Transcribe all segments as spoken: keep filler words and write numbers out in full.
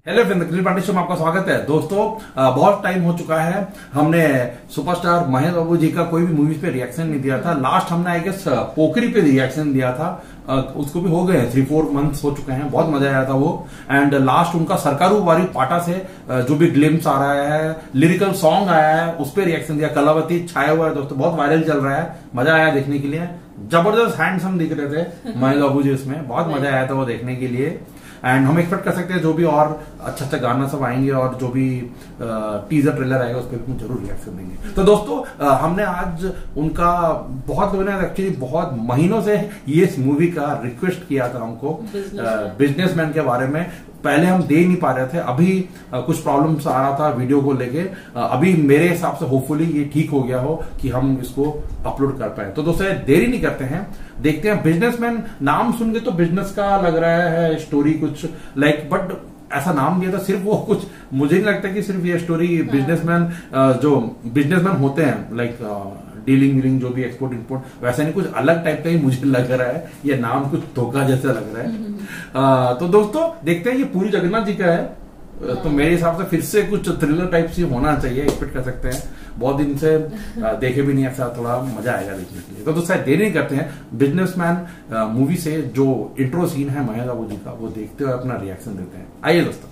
Hello friends, Pandey show में आपका स्वागत है। दोस्तों, बहुत टाइम हो चुका है, हमने सुपरस्टार महेश बाबू जी का कोई भी मूवीज पे रिएक्शन नहीं दिया था। लास्ट हमने आई गेस पोखरी पे रिएक्शन दिया था, उसको भी हो गए थ्री फोर मंथ्स हो चुके हैं। बहुत मजा आया था वो। एंड लास्ट उनका सरकारू वारी पाटा से जो भी ग्लिम्स आ रहा है, लिरिकल सॉन्ग आया है, उस पर रिएक्शन दिया। कलावती छाया हुआ है दोस्तों, बहुत वायरल चल रहा है, मजा आया देखने के लिए। जबरदस्त हैंडसम दिख रहे थे महेश बाबू जी उसमें, बहुत मजा आया था वो देखने के लिए। एंड हम एक्सपेक्ट कर सकते हैं जो भी और अच्छा अच्छा गाना सब आएंगे और जो भी टीजर ट्रेलर आएगा उस पर भी जरूर रिएक्शन देंगे। तो दोस्तों, आ, हमने आज उनका, बहुत लोगों ने एक्चुअली बहुत महीनों से ये इस मूवी का रिक्वेस्ट किया था हमको, बिजनेसमैन के बारे में। पहले हम दे नहीं पा रहे थे, अभी आ, कुछ प्रॉब्लम्स आ रहा था वीडियो को लेके। अभी मेरे हिसाब से होपफुली ये ठीक हो गया हो कि हम इसको अपलोड कर पाए। तो दोस्तों देरी नहीं करते हैं, देखते हैं। बिजनेसमैन नाम सुन के तो बिजनेस का लग रहा है, स्टोरी कुछ लाइक, बट ऐसा नाम दिया था सिर्फ वो कुछ, मुझे नहीं लगता कि सिर्फ ये स्टोरी बिजनेसमैन जो बिजनेसमैन होते हैं लाइक डीलिंग वीलिंग जो भी एक्सपोर्ट इंपोर्ट, वैसा नहीं, कुछ अलग टाइप का ही मुझे लग रहा है। ये नाम कुछ धोखा जैसा लग रहा है। आ, तो दोस्तों देखते हैं, ये पूरी जगन्नाथ जी का है, तो मेरे हिसाब से फिर से कुछ थ्रिलर टाइप से होना चाहिए, एक्सपेक्ट कर सकते हैं। बहुत दिन से देखे भी नहीं, ऐसा थोड़ा मजा आएगा देखने के लिए। तो दोस्तों देरी नहीं करते हैं, बिजनेसमैन मूवी से जो इंट्रो सीन है महेश बाबू जी का, वो देखते हुए अपना रिएक्शन देते हैं। आइए दोस्तों।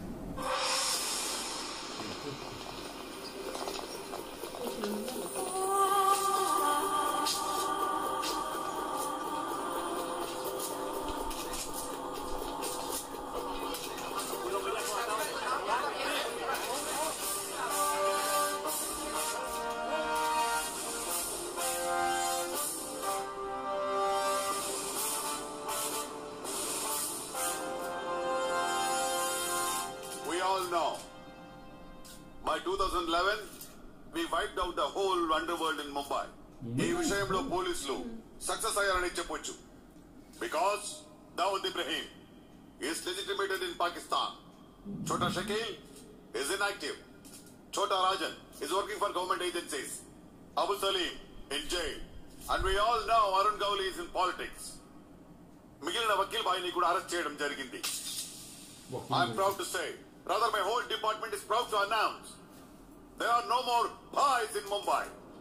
Now, by two thousand eleven, we wiped out the whole underworld in Mumbai. ఈ విషయంలో పోలీసులు సక్సెస్ అయ్యారని చెప్పొచ్చు. Because Dawood Ibrahim is legitimated in Pakistan. Chota Shakil is inactive. Chota Rajan is working for government agencies. Abu Salim in jail. And we all know Arun Gowli is in politics. మిగిలిన వకీల్ భాయ్ని కూడా arrest చేయడం జరిగింది. I'm proud to say, rather my whole department is proud to announce, there are no more bhais in Mumbai.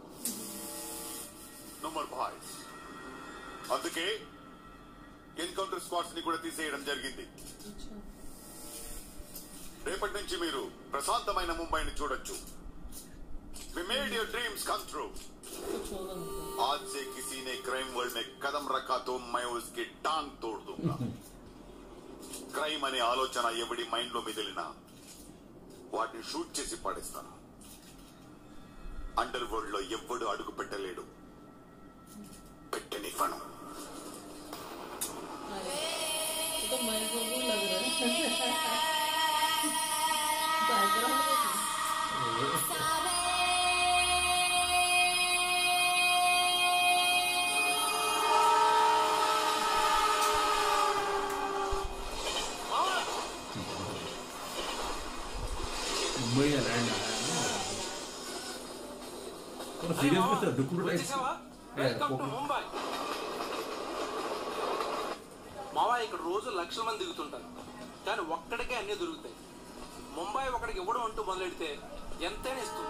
No more bhais. అందుకే encounter squads ని కూడా తీసేయడం జరిగింది. రేపటి నుంచి మీరు ప్రశాంతమైన ముంబైని చూడొచ్చు. We made your dreams come true. आज से किसी ने क्राइम वर्ल्ड में कदम रखा तो मैं उसकी टांग तोड़ दूंगा. క్రైమ్ అనే ఆలోచన ఎవడి మైండ్ లో మిగిలినా వాటిని షూట్ చేసి పడేస్తాను. అండర్ వరల్డ్ లో ఎవ్వడు అడుగు పెట్టలేడు, పెట్టనివ్వను. मुंबई का लैंड आया है ना, तो सीरियस में तो डुकुडु टाइप వెల్కమ్ టు ముంబై. మావా ఇక్కడ రోజు లక్షల మంది దిగుతుంటారు, కానీ ఒక్కడికే అన్ని దొరుకుతాయి. ముంబై ఒకడికి ఇవ్వడం అంటూ మొదలెడితే ఎంతైనా ఇస్తుంది.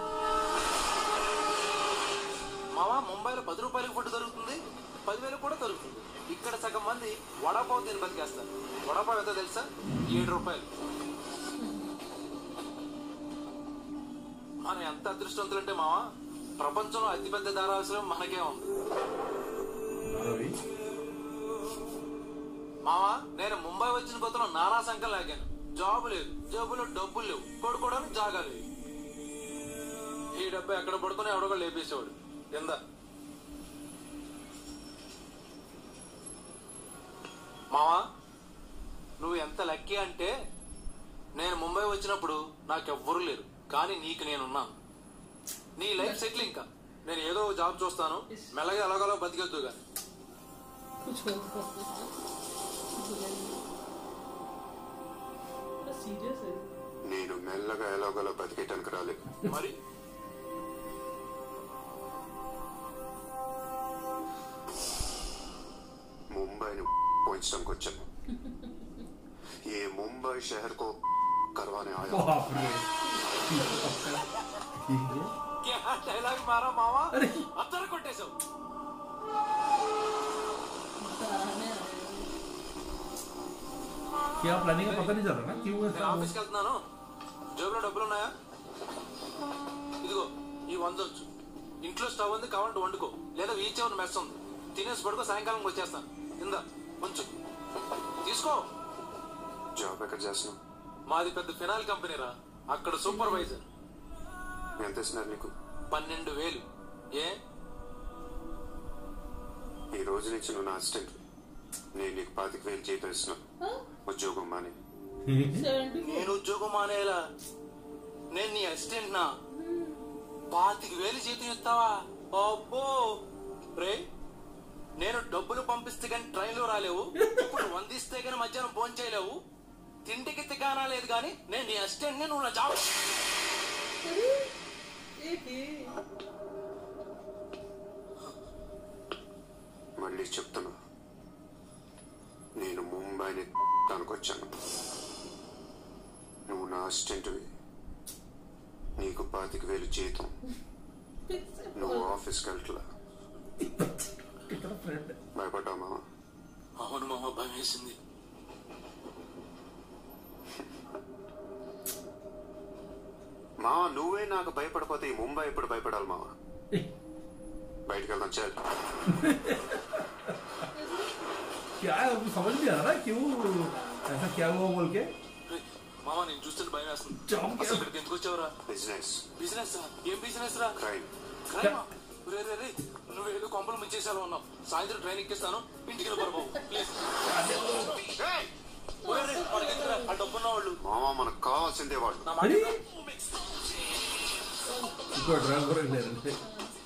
మావా ముంబైలో పది రూపాయలకి ఫుడ్ దొరుకుతుంది, పదివేలు కూడా దొరుకుతుంది. ఇక్కడ సగం మంది వడాపావ్ తిని బతికేస్తారు. వడాపావ్ ఎంత తెలుసా? ఏడు రూపాయలు. మనం ఎంత అదృష్టవంతులంటే మావా, ప్రపంచంలో అతిపెద్ద ధారావాసం మనకే ఉంది. మావా నేను ముంబై వచ్చిన కొత్తలో నానా సంఖ్య లాగాను. జాబు లేదు, జేబులో డబ్బులు లేవు, పడుకోవడానికి జాగా లేదు. ఈ డబ్బు ఎక్కడ పడుకుని ఎవడో లేపేసేవాడు కింద. మావా నువ్వు ఎంత లక్కీ అంటే, నేను ముంబై వచ్చినప్పుడు నాకెవ్వరూ లేరు, కానీ నీకు నేనున్నాను. నీ లైఫ్ సెటిల్. ఇంకా నేను ఏదో జాబ్ చూస్తాను, మెల్లగా ఎలాగోలో బతికేద్దు. కానీ నేను మెల్లగా ఎలాగోలో బతికేటానికి రాలేదు. మరి ముంబైని పోయించడానికి వచ్చాను. ये मुंबई शहर को करवाने आया। बाप रे। क्या डायलॉग मारा मामा, अरे अतर कोटेसो। क्या प्लानिंग है पता नहीं चल रहा ना क्यों నేను ఆఫీస్కి వెళ్తున్నాను, జేబులో డబ్బులు ఉన్నాయా? ఇదిగో ఈ వందొచ్చు, ఇంట్లో స్టవ్ ఉంది కావాలంటే వండుకో, లేదా వీచ్ ఎవరి మెస్ ఉంది తినేసి పడుకో, సాయంకాలం వచ్చేస్తాను. ఇందా కొంచెం తీసుకో. జాబ్ ఎక్కడ చేస్తున్నావు? మాది పెద్ద ఫినాయిల్ కంపెనీ రా, అక్కడ సూపర్వైజర్. ఎంత ఇస్తున్నారు నీకు? పన్నెండు వేలు. ఏ ఈ రోజు నుంచి నువ్వు నా అసిస్టెంట్, నేను నీకు పాతిక వేలు జీతం ఇస్తున్నాను. ఉద్యోగం మాని. నేను ఉద్యోగం మానేలా? నేను నీ అసిస్టెంట్ నా, పాతిక వేలు జీతం ఇస్తావా? అబ్బో రే, నేను డబ్బులు పంపిస్తే గానీ ట్రైన్లో రాలేవు, ఇప్పుడు వందిస్తే గానీ మధ్యాహ్నం ఫోన్ చేయలేవు, తిండికి తిగానా లేదు కానీ నేను నీ అసిస్టెంట్ ని, నువ్వు నా జాబ్. మళ్ళీ చెప్తున్నా, నేను ముంబైని తనకొచ్చాను. నువ్వు నా అసిస్టెంట్వి, నీకు పాతిక వేలు జీతం, నువ్వు ఆఫీస్కి వెళ్ళట్లా. భయపడ్డా మామ? అవును మామ, భయం వేసింది. మా నువ్వే నాకు భయపడిపోతే ఈ ముంబై ఎప్పుడు భయపడాలి మామ? బయటకు వెళ్దాం చాలు. क्या है समझ नहीं आ रहा क्यों ऐसा क्या हुआ बोल के? మామ నేను చూస్తుంటే భయం వేస్తుంది. జాబ్ అసలు ఇక్కడికి ఎందుకు వచ్చావురా? బిజినెస్. బిజినెస్? ఏం బిజినెస్ రా? క్రైమ్. క్రైమ్? రే రే రే, నువ్వు ఏదో కొంపలు ముంచేసాలో ఉన్నావు. సాయంత్రం ట్రైన్ ఎక్కిస్తాను, ఇంటికి వెళ్ళిపోరు బాబు ప్లీజ్. ఆ డబ్బున్న వాళ్ళు మామ మనకు కావాల్సిందే వాడు. నా మాట వినరా? ఇంకో డ్రైవర్ లేరంటే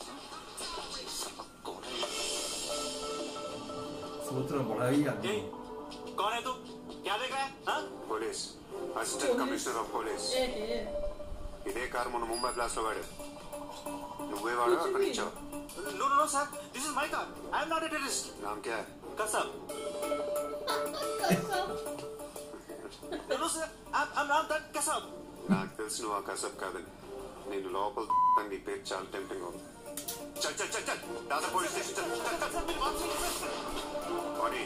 सोच रहा बड़ा ही आदमी। ए, कौन है तू? क्या देख रहा है? हाँ? Police, assistant commissioner of police. ఇదే కారు మన ముంబై ప్లాస్ లో వాడు. నువ్వే వాడు అక్కడి నుంచో? No no no sir, this is my car. I am not a terrorist. నామ్ క్యా? Kasab. No no sir, I'm I'm not that Kasab. నాకు తెలుసు నువ్వు ఆ కసబ్ కాదని. నేను లోపల నీ పేరు చాలా టెంప్టింగ్ ఉంది. చల్ చల్ చల్ చల్ దాదా పోలీస్ స్టేషన్ చల్ చల్ చల్ బాడీ.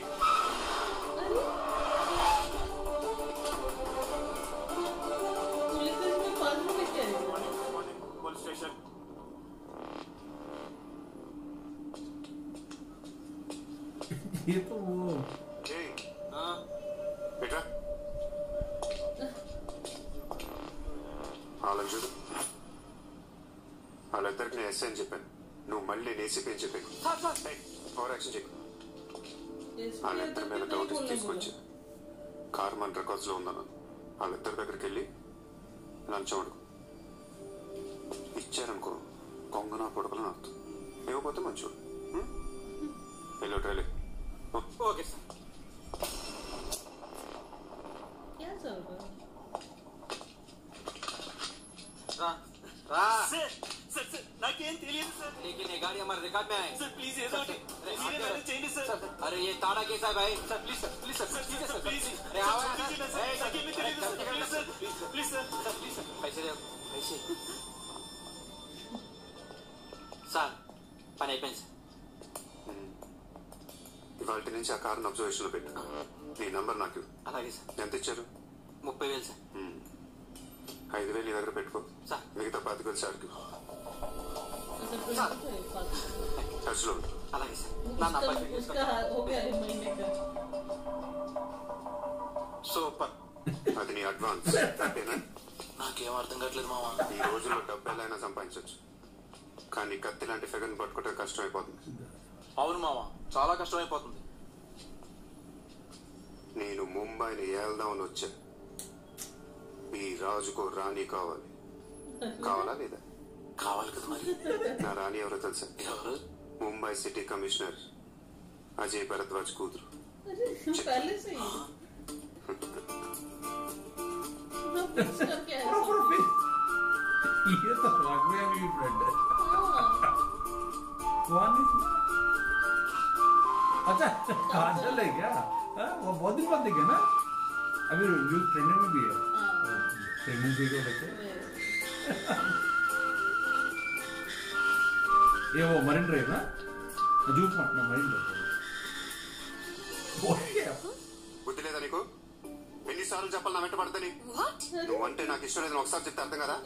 Police station. ये तो वो हाँ बेटा వాళ్ళని చూడు, వాళ్ళిద్దరికి నేను ఎస్ఐ అని చెప్పాను, నువ్వు మళ్ళీ నేను ఏసీపీ అని చెప్పాను. ఓవర్ యాక్షన్ చెప్పు. వాళ్ళిద్దరి మీద డౌట్ తీసుకొచ్చి కార్ మన రికార్డ్స్ లో ఉందన్నాను. వాళ్ళిద్దరి దగ్గరికి వెళ్ళి లంచం అడుగు. ఇచ్చారనుకో కొంగనా పొడకలు నాకుతాం, ఇవ్వకపోతే మంచోడు. వెళ్ళో ట్రైలే. Okay sir. రా రా सर सर सर नाकें తెలియదు सर लेकिन ये गाड़ी हमारे रिकॉर्ड में है सर प्लीज ये तो मेरे मैंने चाहिए सर अरे ये ताड़ा कैसा है भाई sir please sir please sir please sir please अरे आओ ना सर नाकें में తెలియదు sir please sir please sir sir please sir पैसे दे पैसे సార్ పని అయిపోయింది సార్. ఇవాళ నుంచి ఆ కారుని అబ్జర్వేషన్ లో పెట్టు. నీ నంబర్ నాకు అలాగే సార్. ఎంత ఇచ్చారు? ముప్పై వేలు సార్. ఐదు వేలు నీ దగ్గర పెట్టుకో సార్. మిగతా పాతిక వేలు సార్కి ఖర్చులో. అలాగే సార్. నా నంబర్ సూపర్. అది నీ అడ్వాన్స్. అంతేనా? నాకేం అర్థం కావట్లేదు మామ. ఈ రోజుల్లో డబ్బు ఎలా అయినా సంపాదించవచ్చు, కానీ కత్తి లాంటి ఫిగర్ని పట్టుకోవడం కష్టం అయిపోతుంది. అవును మామ, చాలా కష్టం అయిపోతుంది. నేను ముంబైని ఏల్దామని వచ్చా. ఈ రాజుకో రాణి కావాలి. కావాలా లేదా? కావాలి కదా మరి. నా రాణి ఎవరో తెలుసా? ఎవరు? ముంబై సిటీ కమిషనర్ అజయ్ భరద్వాజ్ కూతురు. ये तो लग में भी फ्रेंड है। कौन है? अच्छा काजल है क्या? हाँ, वो बहुत दिन बाद देखे ना, अभी न्यूज ट्रेंडिंग में भी है। प्रेगनेंसी को लेके ये वो मरीन ड्राइव ना జూట్ పట్టిన మైండ్ బుద్ధి లేదా నీకు? ఎన్నిసార్లు చెప్పాలి నా వెంట పడతాని? నువ్వంటే నాకు ఇష్టం లేదని ఒకసారి చెప్తే అర్థం కదా?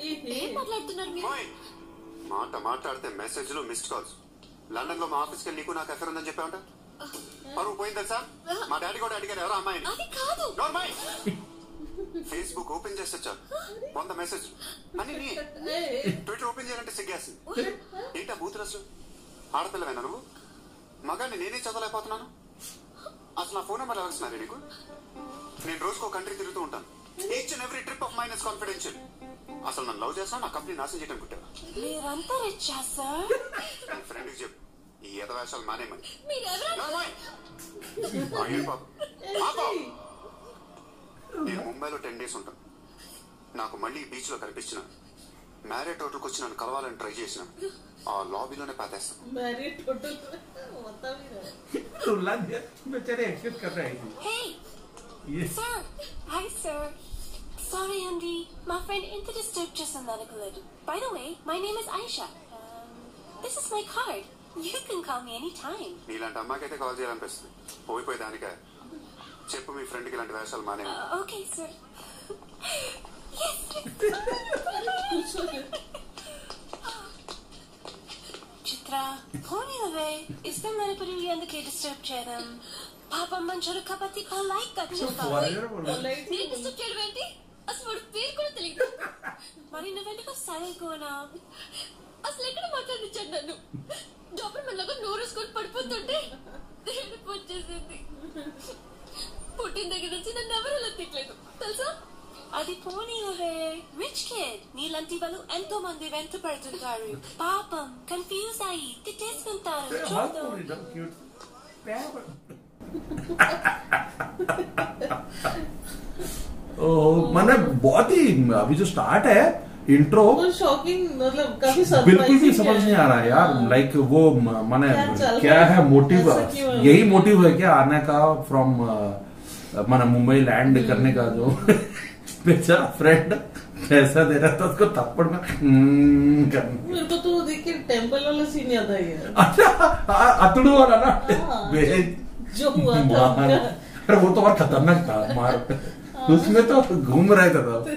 మాట మాట్లాడితే మెసేజ్లు మిస్డ్ కాల్స్. లండన్ లో మా ఆఫీస్కి వెళ్ళి నీకు నాకు ఎఫర్ ఉందని చెప్పావంట. పరువు పోయింది తెలుసా? మా డాడీ కూడా అడిగారు ఎవరో అమ్మాయిని. ఫేస్బుక్ ఓపెన్ చేస్తే చాలు వంద మెసేజ్ అని. ట్విట్టర్ ఓపెన్ చేయాలంటే సిగ్గేస్తుంది. ఏంటా బూత్ రసు? ఆడపిల్లవేనా నువ్వు? మగాన్ని నేనే చదవలేకపోతున్నాను. అసలు నా ఫోన్ నెంబర్ ఎవరిస్తున్నారు నీకు? నేను రోజుకో కంట్రీ తిరుగుతూ ఉంటాను. Each and every trip of minus confidential. అసలు నన్ను లవ్ చేస్తా నా కంపెనీ నాశనం చేయడం కుట్టావా? ఫ్రెండ్ కి చెప్పు ఈ యథవేషాలు మానేమని. నేను ముంబైలో టెన్ డేస్ ఉంటాను. నాకు మళ్ళీ బీచ్ లో కనిపించిన మ్యారేట్ హోటల్కి వచ్చి నన్ను కలవాలని ట్రై చేసిన ఆ లాబీలోనే పాతేస్తాను. Sorry, Andy. My friend into the step just another good. By the way, my name is Aisha. Um, this is my card. You can call me anytime. నీలాంటి అమ్మాయికైతే కాల్ చేయాలనిపిస్తుంది. పోయిపోయి దానికే చెప్పు మీ ఫ్రెండ్ కి ఇలాంటి వేషాలు మానే. Okay sir. చిత్ర పోనీవే ఇష్టం లేనప్పుడు ఎందుకే డిస్టర్బ్ చేయడం? పాపం మంచోడు కాబట్టి లైక్ కట్ చేస్తావు. నేను డిస్టర్బ్ చేయడం ఏంటి? అసలు వాడు పేరు కూడా తెలియదు. మరి నువ్వెందుకు సరిగ్గా అసలు ఎక్కడ మాట్లాడించాడు నన్ను? డాక్టర్ మనలాగా నోరేసుకొని పడిపోతుంటే ఏడుపు వచ్చేసింది. పుట్టిన దగ్గర నుంచి నన్ను ఎవరు అలా తిట్టలేదు తెలుసా? అది పోనీవే రిచ్ కిడ్. నీలాంటి వాళ్ళు ఎంతో మంది వెంట పడుతుంటారు. పాపం కన్ఫ్యూజ్ అయ్యి తిట్టేసుకుంటారు. मैंने बहुत ही अभी जो स्टार्ट है इंट्रो शॉकिंग, मतलब काफी बिल्कुल भी समझ नहीं आ रहा है यार. लाइक वो मैंने क्या है मोटिव, यही मोटिव है क्या आने का फ्रॉम मैंने मुंबई लैंड करने का? जो बेचारा फ्रेंड पैसा दे रहा था उसको थप्पड़ में मेरे को तो देख के टेम्पल वाला सीन याद आ गया. अच्छा अतड़ू वाला ना जो हुआ था. अरे वो तो और खतरनाक था मार. उसमें तो घूम रहे थे तो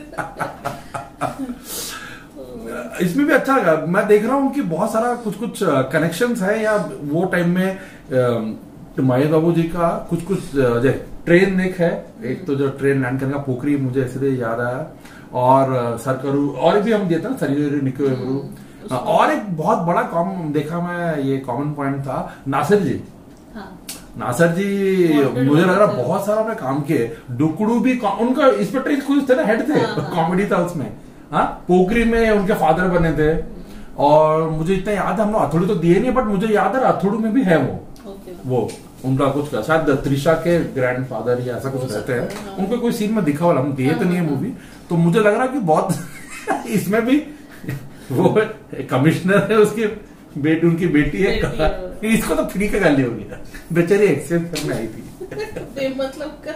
इसमें भी अच्छा लगा. मैं देख रहा हूँ कि बहुत सारा कुछ कुछ कनेक्शंस है या वो टाइम में महेश बाबू जी का कुछ कुछ ट्रेन एक है. एक तो जो ट्रेन लैंड करने का पोखरी मुझे इसलिए याद आया. और सरकरू और भी हम देते ना सरी निको. और एक बहुत बड़ा कॉमन देखा मैं, ये कॉमन पॉइंट था नासिर जी. नासिर जी मुझे लग रहा बहुत सारा अपने काम किए. डुकड़ू भी उनका इंस्पेक्टर कुछ थे ना, हेड थे. कॉमेडी था उसमें. हाँ पोखरी में उनके फादर बने थे. और मुझे इतना याद है, हम लोग अथोड़ी तो दिए नहीं बट मुझे याद है अथोड़ू में भी है वो वो उनका कुछ शायद त्रिशा के ग्रैंडफादर या ऐसा कुछ रहते हैं. उनको कोई सीन में दिखा वाला, हम दिए तो नहीं है मूवी. तो मुझे लग रहा कि बहुत इसमें भी वो कमिश्नर है, उसकी बेटी उनकी बेटी है. इसको तो फ्री का गाली हो गया. बेचारी एक्सेप्ट करने आई थी. मतलब का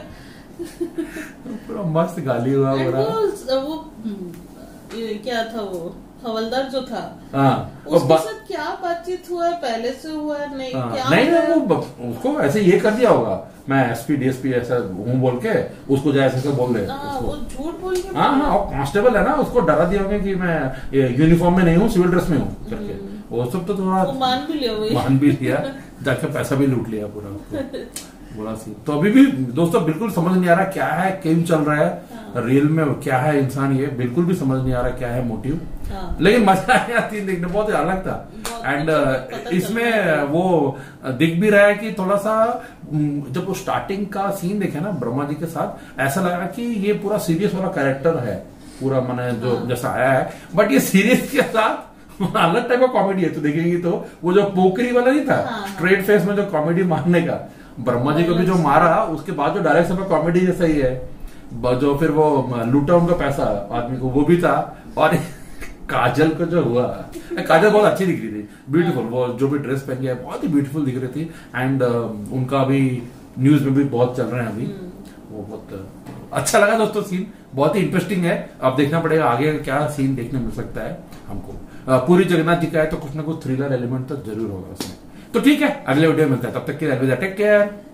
पूरा मस्त गाली हुआ. वो, वो ये क्या था वो हवलदार जो था. हाँ उसके साथ क्या बातचीत हुआ है? पहले से हुआ है? नहीं हाँ, क्या नहीं नहीं वो उसको ऐसे ये कर दिया होगा. मैं एसपी डीएसपी ऐसा हूँ बोल के उसको जाए ऐसे बोल दे. वो झूठ बोल के. हाँ हाँ कांस्टेबल है ना, उसको डरा दिया होगा कि मैं यूनिफॉर्म में नहीं हूँ, सिविल ड्रेस में हूँ करके. वो सब तो थोड़ा मान भी लिया मान भी लिया जाके पैसा भी लूट लिया पूरा बुरा सी. तो अभी भी दोस्तों बिल्कुल समझ नहीं आ रहा क्या है, क्यों चल रहा है, रियल में क्या है इंसान, ये बिल्कुल भी समझ नहीं आ रहा क्या है मोटिव. लेकिन मजा आया तीन देखने, बहुत अलग था. एंड इसमें वो दिख भी रहा है कि थोड़ा सा जब वो स्टार्टिंग का सीन देखे ना ब्रह्मा जी के साथ, ऐसा लगा कि ये पूरा सीरियस वाला कैरेक्टर है पूरा, मैंने जो जैसा आया है. बट ये सीरियस के साथ अलग टाइप का कॉमेडी है. तो देखेंगे तो वो जो पोकरी वाला नहीं था, स्ट्रेट फेस में जो कॉमेडी मारने का, ब्रह्मा जी को भी जो मारा उसके बाद जो डायरेक्शन में कॉमेडी जैसा ही है. जो फिर वो लूटा उनका पैसा आदमी को, वो भी था. और काजल को जो हुआ, काजल बहुत अच्छी दिख रही थी, ब्यूटीफुल. वो जो भी ड्रेस पहन गया बहुत ही ब्यूटीफुल दिख रही थी. एंड uh, उनका भी न्यूज में भी बहुत चल रहे हैं अभी. वो बहुत अच्छा लगा दोस्तों सीन, बहुत ही इंटरेस्टिंग है। अब देखना पड़ेगा आगे क्या सीन देखने मिल सकता है हमको। पूरी जगन्नाथ जी का है तो कुछ ना कुछ थ्रिलर एलिमेंट तो जरूर होगा उसमें। तो ठीक है, अगले वीडियो में मिलता है, तब तक के लिए अलविदा, टेक केयर।